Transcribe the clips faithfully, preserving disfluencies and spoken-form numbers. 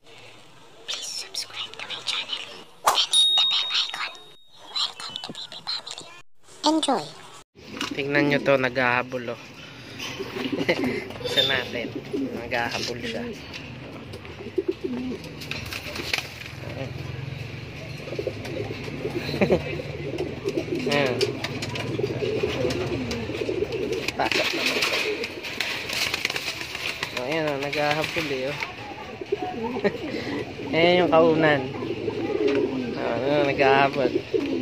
Please subscribe to my channel and hit the bell icon. Welcome to Baby Family. Enjoy! Tingnan nyo to, naghahabol oh. Isa natin, naghahabol siya. Ayan. Pasok naman ito. O, ayan o, naghahabol eh oh. Ayan yung kaunan. O, ano, naghahabol.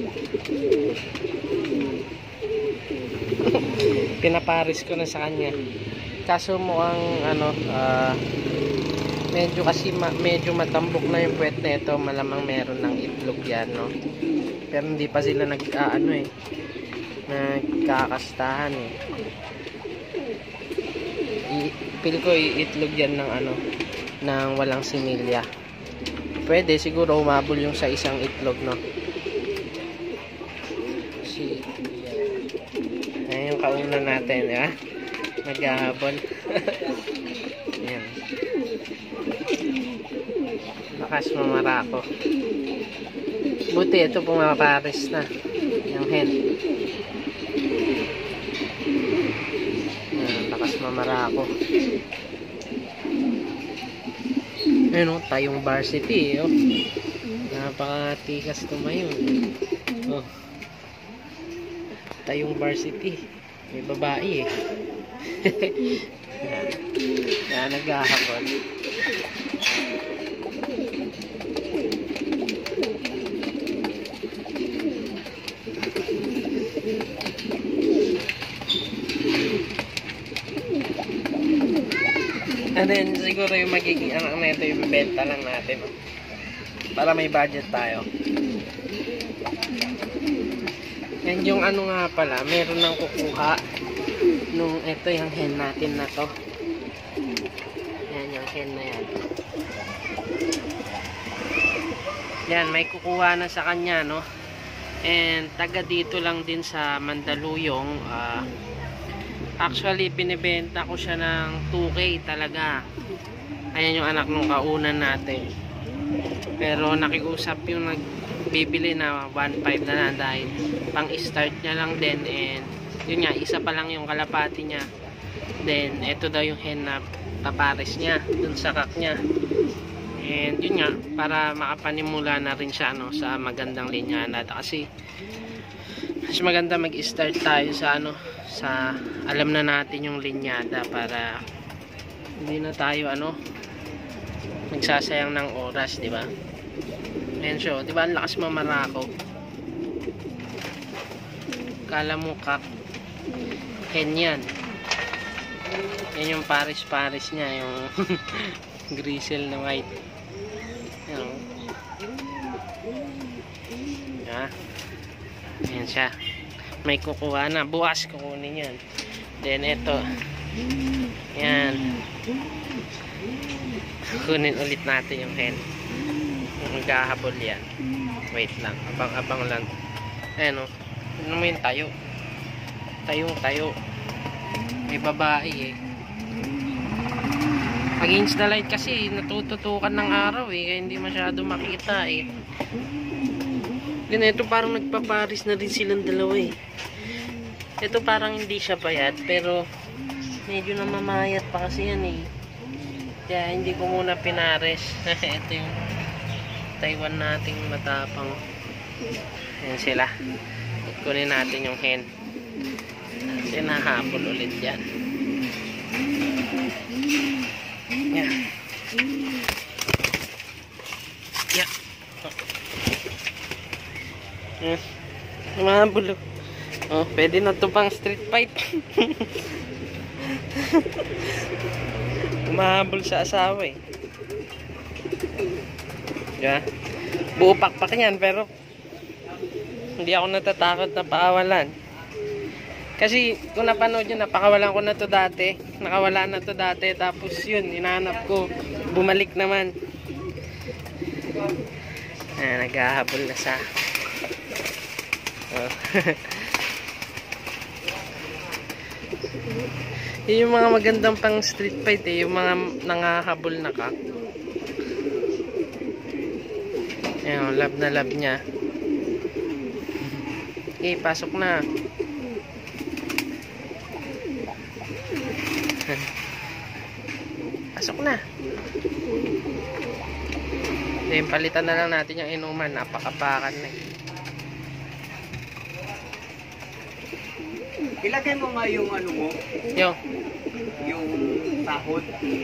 Pinaparis ko na sa kanya. Kaso mukhang ano, uh, medyo kasi ma medyo matambok na yung puwet na ito. Malamang meron ng itlog yan, no? Pero hindi pa sila nag-ano eh, nagkakastahan eh. I-feel ko itlog yan ng ano, ng walang similya. Pwede siguro umabol yung sa isang itlog, no? Si ayan yung kauna natin, ha? Naghahabol. Ayan. Lakas mamarako. Buti ito pumaparis na yung hen. Ayan, lakas mamarako. Ayan o, tayong varsity oh. Napakatikas tumayo. Oh. Tayong varsity. May babae eh. Yan. Yan, naghahabol. And then, siguro yung magiging anak na ito, yung benta lang natin. Oh. Para may budget tayo. Yan yung ano nga pala, meron nang kukuha nung ito yung hen natin na to. Yan yung hen na yan. Yan, may kukuha na sa kanya, no? And taga dito lang din sa Mandaluyong. Uh, actually, binibenta ko siya ng two K talaga. Ayan yung anak nung kaunan natin. Pero nakiusap yung nag bibili na one five na na dahil pang start niya lang din, and yun nga, isa pa lang yung kalapati niya. Then ito daw yung hen na papares niya dun sa kak niya, and yun nga, para makapanimula na rin siya ano, sa magandang linyada. Kasi mas maganda mag start tayo sa ano, sa alam na natin yung linyada, para hindi na tayo ano, nagsasayang ng oras, di ba? Ayan siya, di ba ang lakas mamarako? Kala mo kak hen yan. Yan yung paris-paris niya, yung grizzle na white. Ayan. Yeah. Ayan siya. May kukuha na. Bukas kukunin yan. Then ito. Ayan. Kunin ulit natin yung hen. Maghahabol yan. Wait lang, abang-abang lang. Ayan o, ano mo yung tayo? Tayong tayo. May babae eh. Against the light kasi natututukan ng araw eh, kaya hindi masyado makita eh. Ganito parang nagpaparis na rin silang dalawa eh. Ito parang hindi siya payat, pero medyo namamayat pa kasi yan eh. Kaya hindi ko muna pinares. Ito yung Taiwan nating matapang. Ayan sila. Kunin natin yung hen. Kasi nahabol ulit yan. Yan. Yan. Yan. Mahabol. Oh, pwede na ito pang street fight. Mahabol sa asawa eh. Yeah. Buo pakpak yan, pero hindi ako natatakot na pakawalan. Kasi kung napanood nyo, napakawalan ko na to dati. Nakawala na to dati. Tapos yun, hinahanap ko. Bumalik naman. Ah, naghahabol na sa oh. Yun yung mga magandang pang street fight eh. Yung mga nangahabol na ka. Ayan, love na love niya. Okay, pasok na. Pasok na. Then, palitan na lang natin yung inuman. Napakapakan na eh. Ilagay mo nga yung ano mo, Yung. yung sahod.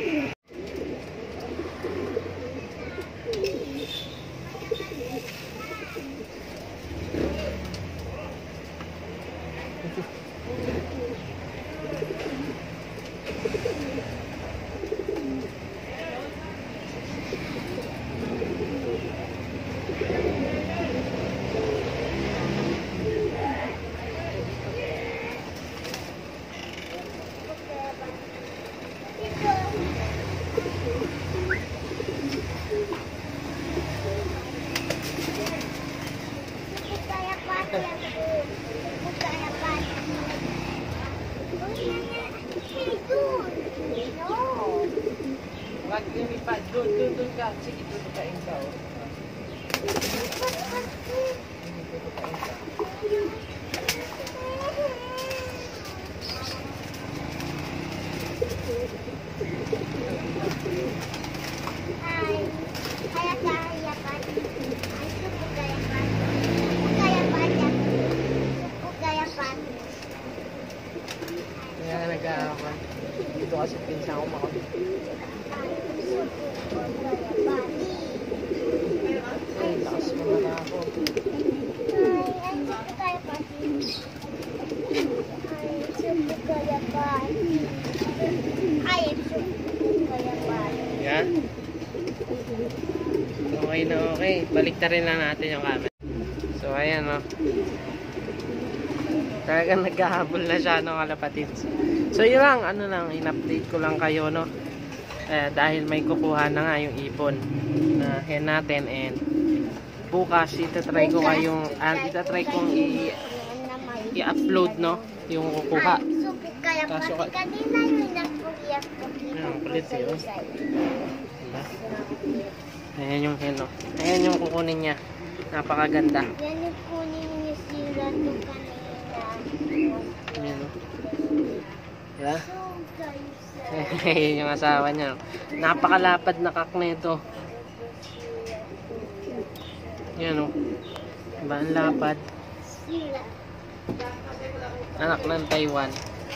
Wag lumipad. Doon, doon, doon ka. Sige, doon ka ikaw. Kaya nag-aawan. Dito kasi pinsan ko mako. Ay, lakas mo na ako. Yan. Okay na okay. Balik na rin lang natin yung camera. So, ayan o. Oh. Talagang naghahabol na siya, no, kalapatids. So, yun lang. Ano lang, in-update ko lang kayo, no. Eh, dahil may kukuha na nga yung ipon na hen natin, and bukas itatry ko kayong uh, itatry kong i- i-upload, no, yung kukuha. Kaso ka kanina yun ang kuliyak ko. Ayan, kulit yun. Diba? Ayan yung hen, no. Ayan yung kukunin niya. Napakaganda. Yan yung kunin niya sila doon kanina. Ayan, no. Diba? So, guys, Ayan yung asawa niya. Napakalapad na kak na ito. Yan o. Diba ang lapad? sila. Anak ng Taiwan.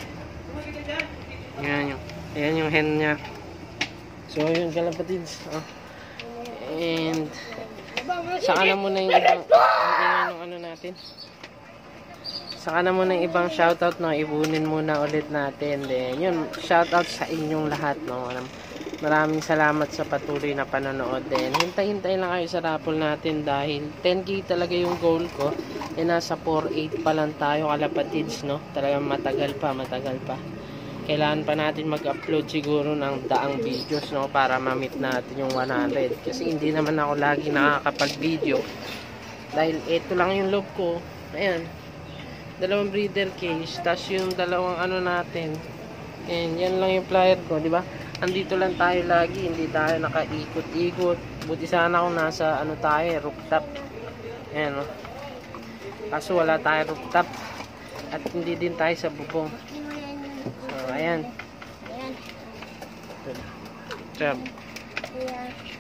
Yan yung, yan yung hen niya. So yun kalapatids. Oh. And saka na muna yung ibang yung ano natin. Saka na muna yung ibang shoutout, no. Ibunin muna ulit natin. Then yun, shoutout sa inyong lahat, no. Maraming salamat sa patuloy na panonood. Then hintay-hintay lang kayo sa raffle natin dahil ten K talaga yung goal ko. E nasa four eight pa lang tayo kalapatids, no. Talagang matagal pa, matagal pa. Kailangan pa natin mag-upload siguro ng daang videos, no, para ma-meet natin yung one hundred. Kasi hindi naman ako lagi nakakapag-video. Dahil ito lang yung loob ko. Ayan. Dalawang breeder case, tas yung dalawang ano natin. And yan lang yung flyer ko, di ba? Andito lang tayo lagi, hindi tayo nakaikot-ikot. Buti sana kung nasa ano tayo, rooftop. Ayan, no. Kaso wala tayo rooftop. At hindi din tayo sa bubong. So, ayan. Ayan. Job. Ayan.